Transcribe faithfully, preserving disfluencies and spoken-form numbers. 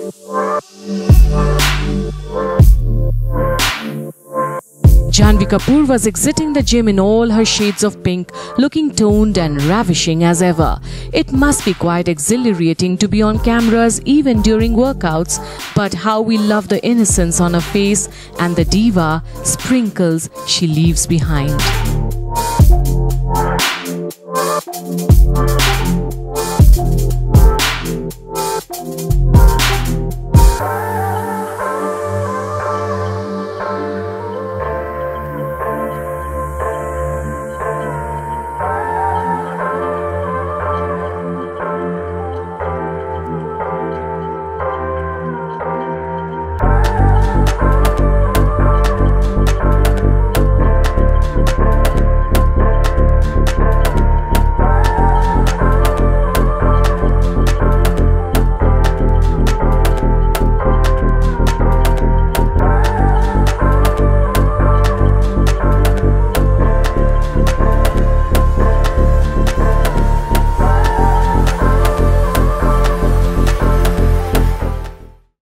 Janhvi Kapoor was exiting the gym in all her shades of pink, looking toned and ravishing as ever. It must be quite exhilarating to be on cameras even during workouts, but how we love the innocence on her face and the diva sprinkles she leaves behind.